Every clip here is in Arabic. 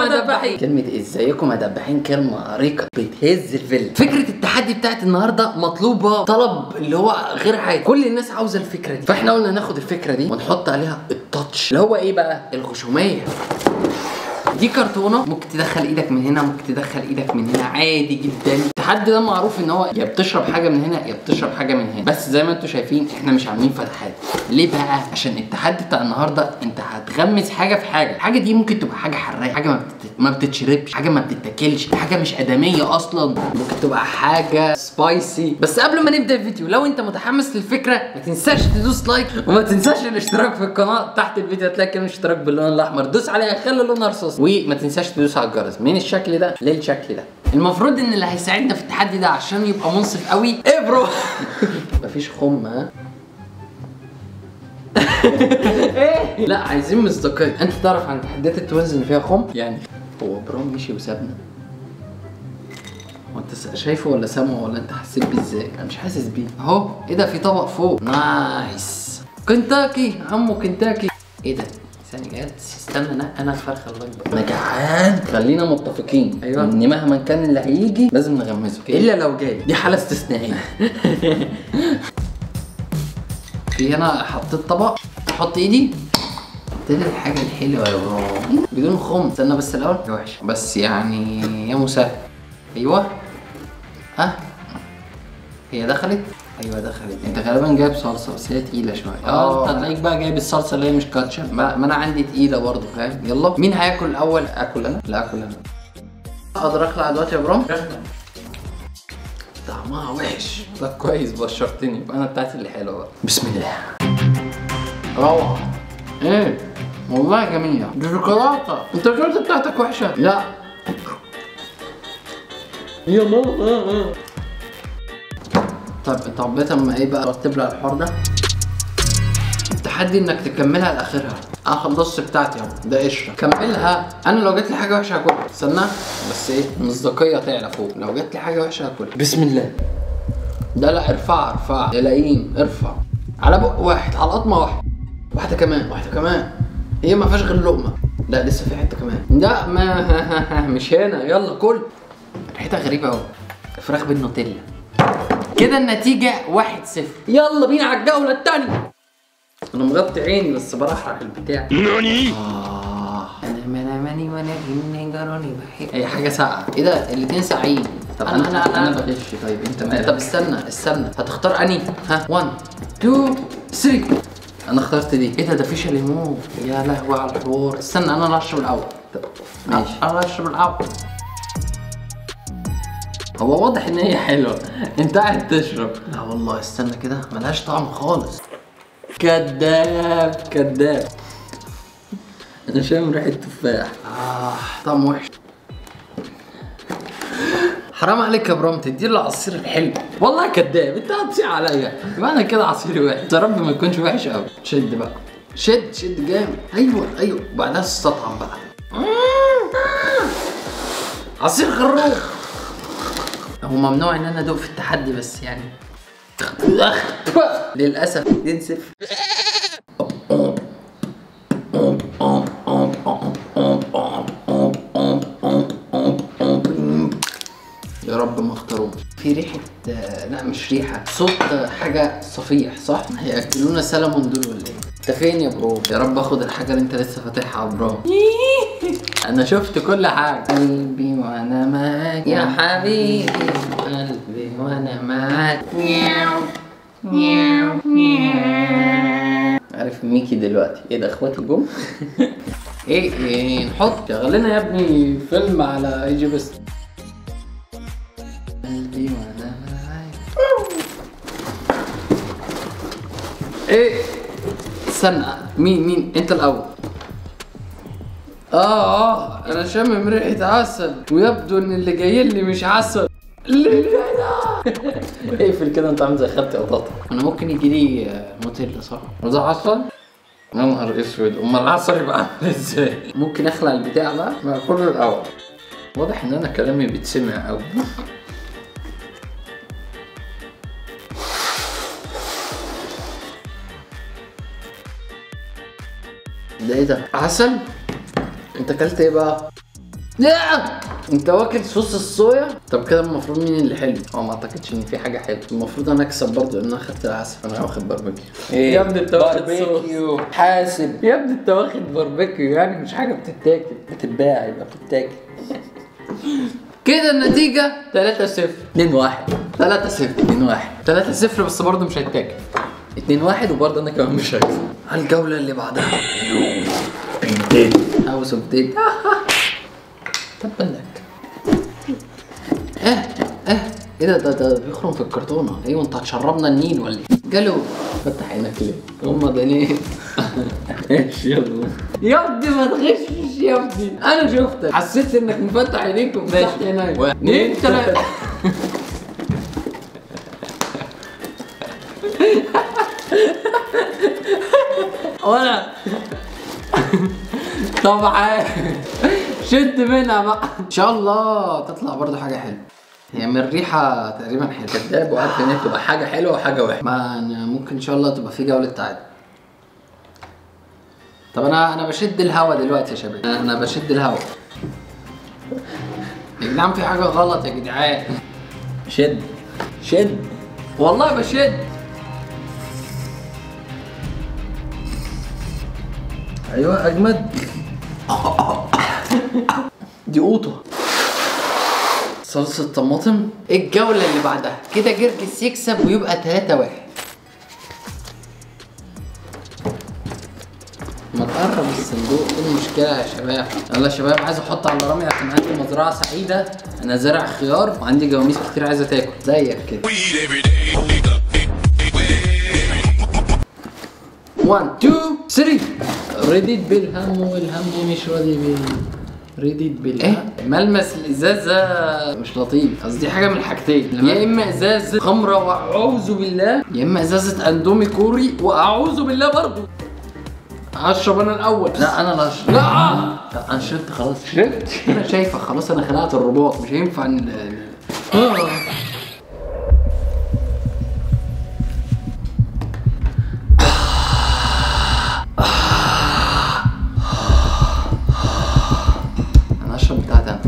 يا دباحين. كلمة ازيكم يا دباحين كلمة ريقة بتهز الفيلم. فكرة التحدي بتاعت النهاردة مطلوبة طلب اللي هو غير عادي، كل الناس عاوزة الفكرة دي، فاحنا قلنا ناخد الفكرة دي ونحط عليها التاتش اللي هو ايه بقى؟ الغشومية. دي كرتونه ممكن تدخل ايدك من هنا، ممكن تدخل ايدك من هنا عادي جدا. التحدي ده معروف ان هو يا بتشرب حاجه من هنا يا بتشرب حاجه من هنا، بس زي ما انتم شايفين احنا مش عاملين فتحات. ليه بقى؟ عشان التحدي بتاع النهارده انت هتغمس حاجه في حاجه، الحاجه دي ممكن تبقى حاجه حراقه، حاجه ما بتتشربش، حاجه ما بتتاكلش، حاجه مش ادميه اصلا، ممكن تبقى حاجه سبايسي. بس قبل ما نبدا الفيديو، لو انت متحمس للفكره ما تنساش تدوس لايك وما تنساش الاشتراك في القناه. تحت الفيديو هتلاقي كلمه اشتراك باللون الاحمر، دوس عليها خلي لونها رصاص، وما تنساش تدوس على الجرس. من الشكل ده للشكل ده. المفروض ان اللي هيساعدنا في التحدي ده عشان يبقى منصف قوي ايه برو مفيش خم ها ايه لا عايزين مصداقيه. انت تعرف عن تحديات التوينز ان فيها خم يعني. هو برو مشي وسابنا، وانت شايفه ولا سامعه ولا انت حسيت بيه ازاي؟ انا مش حاسس بيه اهو. ايه ده؟ في طبق فوق نايس كنتاكي عمو كنتاكي. ايه ده؟ ثانية جاية استنى انا الفرخة الله يكبر. انا جعان. خلينا متفقين ايوه ان مهما كان اللي هيجي لازم نغمسه الا لو جاي، دي حالة استثنائية. في هنا حطيت طبق، احط ايدي حط لي الحاجة الحلوة يا برو بدون خم. استنى بس الاول وحش بس يعني يا مسهل. ايوه ها هي دخلت. ايوه دخلت. انت غالبا جايب صلصه بس هي تقيله شويه. انت هتلاقيك بقى جايب الصلصه اللي هي مش كاتشب. ما انا عندي تقيله برضه فاهم. يلا مين هياكل الاول؟ اكل انا؟ لا اكل انا. اقدر اخلع دلوقتي يا برام؟ طعمها وحش. طب كويس بشرتني، يبقى انا بتاعتي اللي حلوه بقى. بسم الله. روعه. ايه والله جميله دي شوكولاته. انت الشوكولاته بتاعتك وحشه؟ لا يا ماما. طب انت عبيت اما ايه بقى رتب لها الحوار ده. التحدي انك تكملها لاخرها. انا خلصت بتاعتي اهو، ده قشره كملها. انا لو جات لي حاجه وحشه هاكلها. استنى بس ايه المصداقيه تعلى فوق. لو جات لي حاجه وحشه هاكلها. بسم الله. ده لا ارفع يا لئيم ارفع. على بق واحد، على قطمه واحده. واحده كمان واحده كمان. هي ما فيهاش غير لقمه. لا لسه في حته كمان. لا ما مش هنا. يلا كل. ريحتها غريبه قوي. فراخ بالنوتيلا. كده النتيجة 1-0. يلا بينا على الجولة التانية. أنا مغطي عيني بس برحرح البتاع. ناني؟ أنا ماني وأنا جني جراني بحب. هي حاجة ساقعة. إيه ده؟ الاتنين ساقعين. طب أنا بغش. طيب أنت مالك؟ طب استنى هتختار أنهي؟ ها 1 2 3. أنا اخترت دي. إيه ده فيش ليمون. يا لهوي على الحوار. استنى أنا اللي هشرب الأول. طب ماشي. أنا اللي هشرب الأول. هو واضح ان هي حلوه. انت قاعد تشرب. لا والله استنى كده ملهاش طعم خالص. كداب كداب. انا شامم ريحه تفاح. طعم وحش. حرام عليك يا برام تدي له العصير الحلو. والله كداب انت هتصيع عليا. يبقى انا كده عصيري وحش. يا رب ما يكونش وحش قوي. شد بقى شد جامد. ايوه وبعدها تستطعم بقى. عصير خروف. هو ممنوع ان انا ادوق في التحدي بس يعني للاسف 2-0. يا رب ما اختاروش. في ريحه لا مش ريحه، صوت حاجه صفيح صح؟ هياكلونا سلمون دول ولا ايه؟ انت فين يا برو؟ يا رب اخد الحاجه اللي انت لسه فاتحها يا برو. انا شفت كل حاجه. قلبي وانا معاك يا حبيبي، قلبي وانا معاك. عارف ميكي دلوقتي. ايه ده اخواتي جم؟ ايه نحط شغل لنا يا ابني فيلم على اي جي بس. قلبي وانا معاك. ايه استنى مين انت الاول؟ انا شامم ريحه عسل ويبدو ان اللي جاي لي مش عسل. اللي ده اقفل كده انت عامل زي خالتي قطاطه. انا ممكن يجي لي نوتيلا صح؟ وده عسل؟ يا نهار اسود. امال العسل يبقى عامل ازاي؟ ممكن اخلع البتاع بقى ما كله الاول. واضح ان انا كلامي بيتسمع قوي. ده ايه ده؟ عسل؟ انت اكلت ايه بقى؟ لا انت واكل صوص الصويا. طب كده المفروض مين اللي حلو؟ هو ما اعتقدش ان في حاجه حلوه. المفروض انا اكسب برضه لان انا خدت العسل. انا واخد باربيكيو. ايه يا ابني انت واخد باربيكيو حاسب. يا ابني انت واخد باربيكيو يعني مش حاجه بتتاكل. بتتباع يبقى بتتاكل. كده النتيجه 3-0. 2-1 3-0 2-1 3-0 بس برضه مش هيتاكل. 2-1 وبرضه انا كمان مش هكسب. الجوله اللي بعدها هاوس اوف ديد. تبا لك. ايه ده بيخرم في الكرتونه. ايوه انت هتشربنا النيل ولا ايه؟ جالو فتح عينك ليه؟ غمض عينيك. ايش يلا يا ابني ما تغشش يا ابني. انا شفتك حسيت انك مفتح عينيك وفتحت عينيك. 1 2 3 وانا طبعا شد منها بقى ان شاء الله تطلع برضو حاجه حلوه. هي من الريحه تقريبا حلوه. كداب وعارف ان هي تبقى حاجه حلوه وحاجه وحشه. ما أنا ممكن ان شاء الله تبقى في جوله تعادل. طب انا بشد الهوا دلوقتي يا شباب. انا بشد الهوا يا جدعان. في حاجه غلط يا جدعان. شد والله بشد. ايوه اجمد. دي قوطه صلصه طماطم. الجوله اللي بعدها كده جرجس يكسب ويبقى 3-1. ما تقرب الصندوق. ايه المشكله يا شباب؟ يلا يا شباب عايز احط على رامي عشان عندي مزرعه سعيده. انا زارع خيار وعندي جواميس كتير عايزه تاكل زيك كده. 1 2 3. رديت بالهم والهم مش راضي بيه. رديت بالهم. ملمس الازازه مش لطيف. قصدي حاجه من الحاجتين. يا اما ازازه خمره واعوذ بالله، يا اما ازازه اندومي كوري واعوذ بالله برضو. هشرب انا الاول. لا انا اللي هشرب. لا انا شربت خلاص. شربت. انا شايفك خلاص. انا خلعت الرباط. مش هينفع انا هشرب بتاعتي انا.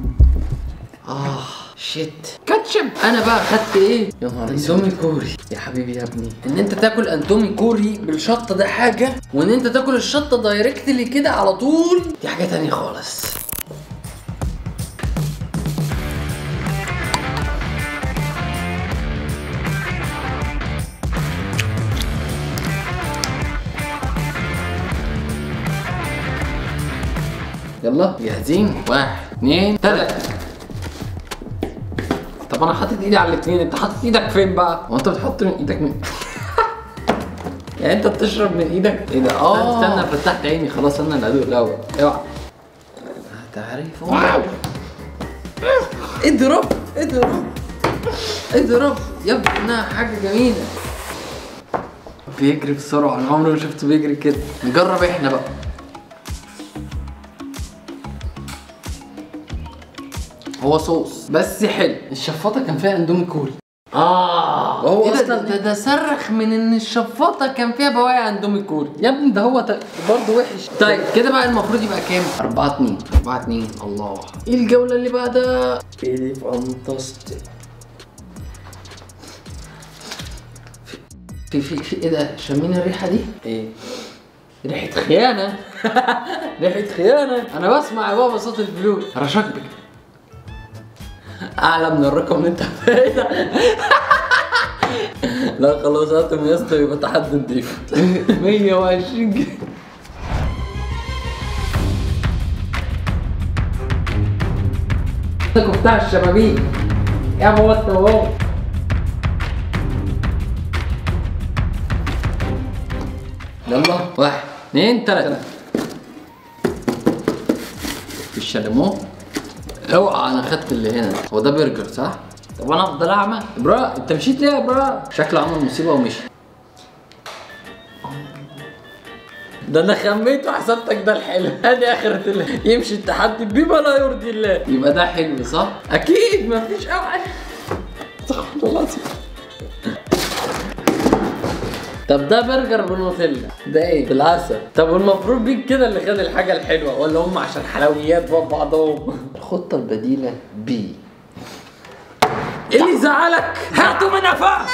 شيت كاتشب. انا بقى خدت ايه؟ يا نهار اندومي كوري. يا حبيبي يا ابني. ان انت تاكل اندومي كوري بالشطه ده حاجه، وان انت تاكل الشطه دايركتلي كده على طول دي حاجه تانية خالص. يلا جاهزين؟ 1 2 3. طب انا حاطط ايدي على الاثنين. انت حاطط ايدك فين بقى؟ هو انت بتحط من ايدك من يعني انت بتشرب من ايدك؟ ايه ده؟ استنى فتحت عيني خلاص. انا اللي هدوق الاول. اوعى هتعرف. اضرب اضرب اضرب يا ابني. انها حاجه جميله. بيجري بسرعه. انا عمري ما شفته بيجري كده. نجرب احنا بقى. هو صوص بس حلو. الشفاطه كان فيها اندومي كوري. وهو إيه اصلا ده صرخ من ان الشفاطه كان فيها بواقي اندومي كوري. يا ابني ده هو برضه وحش. طيب كده بقى المفروض يبقى كام؟ 4-2 4-2. الله. ايه الجوله اللي بعدها؟ ايه فانتاستيك. في ايه ده؟ شامين الريحه دي؟ ايه ريحه خيانه. ريحه خيانه. انا بسمع يا بابا صوت الفلوس. رشاك بك اعلى من الرقم اللي انت فيه. لا خلاص هاتم يا اسطى يبقى تحدي نضيف. 120 جنيه. بتاع الشبابيك يا بابا. انت بابا. يلا 1 2 3. في الشاليمو. اوعى انا خدت اللي هنا. هو ده برجر صح؟ طب انا افضل اعمى؟ برا انت مشيت ليه يا برا؟ شكله عمل مصيبه ومشي. ده انا خميت وحسبتك ده الحلو. ادي اخرة يمشي التحدي بما لا يرضي الله. يبقى ده حلو صح؟ اكيد مفيش اوعى. استغفر الله العظيم. طب ده برجر بالنوتيلا، ده ايه؟ بالعسل. طب والمفروض بيك كده اللي خد الحاجه الحلوه ولا هم عشان حلويات بقى بعضهم؟ الخطه البديله بي. ايه اللي زعلك؟ هاتوا من قفاه.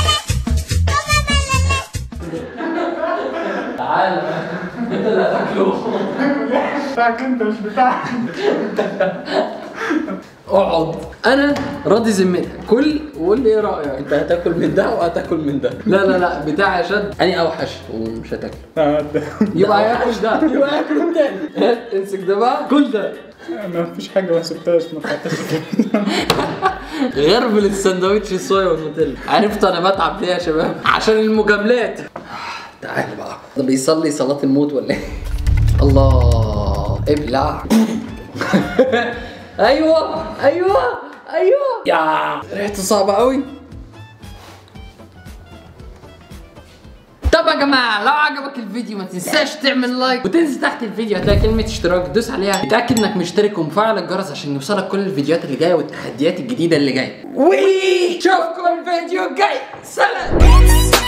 تعال انت اللي هتاكله. بتاعك انت مش بتاعك. اقعد. انا راضي ذمتك، كل وقول لي ايه رايك. انت هتاكل من ده وهتاكل من ده. لا لا لا بتاع شد اني اوحش ومش هتاكله. يبقى هياكل ده، يبقى هياكل التاني. امسك ده بقى، كل ده. ما فيش حاجه ما سبتهاش، ما فتحتش. غرب السندوتش الصويا والنوتيلا. عرفت انا بتعب ليه يا شباب؟ عشان المجاملات. تعال بقى، ده بيصلي صلاه الموت ولا ايه؟ الله ابلع. ايوه ايوه ايوه. يا ريحته صعبه قوي. طب يا جماعه لو عجبك الفيديو ما تنساش تعمل لايك، وتنزل تحت الفيديو هتلاقي كلمه اشتراك دوس عليها، اتاكد انك مشترك ومفعل الجرس عشان يوصلك كل الفيديوهات اللي جايه والتحديات الجديده اللي جايه. ونشوفكم الفيديو الجاي. سلام.